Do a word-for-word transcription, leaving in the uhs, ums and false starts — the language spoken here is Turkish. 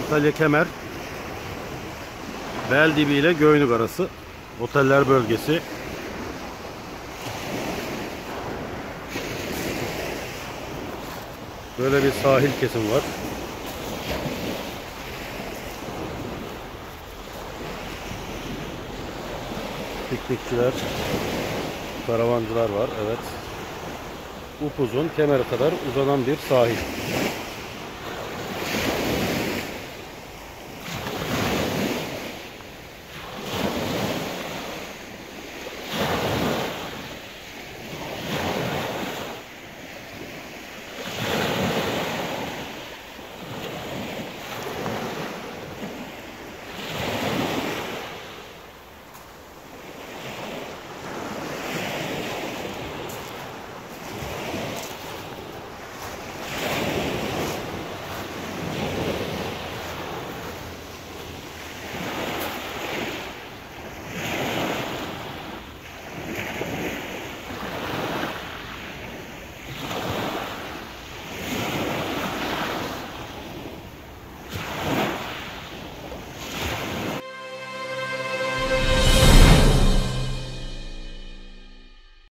Antalya Kemer, Beldibi ile Göynük arası oteller bölgesi. Böyle bir sahil kesim var. Piknikçiler, karavancılar var. Evet. Upuzun, Kemer'e kadar uzanan bir sahil.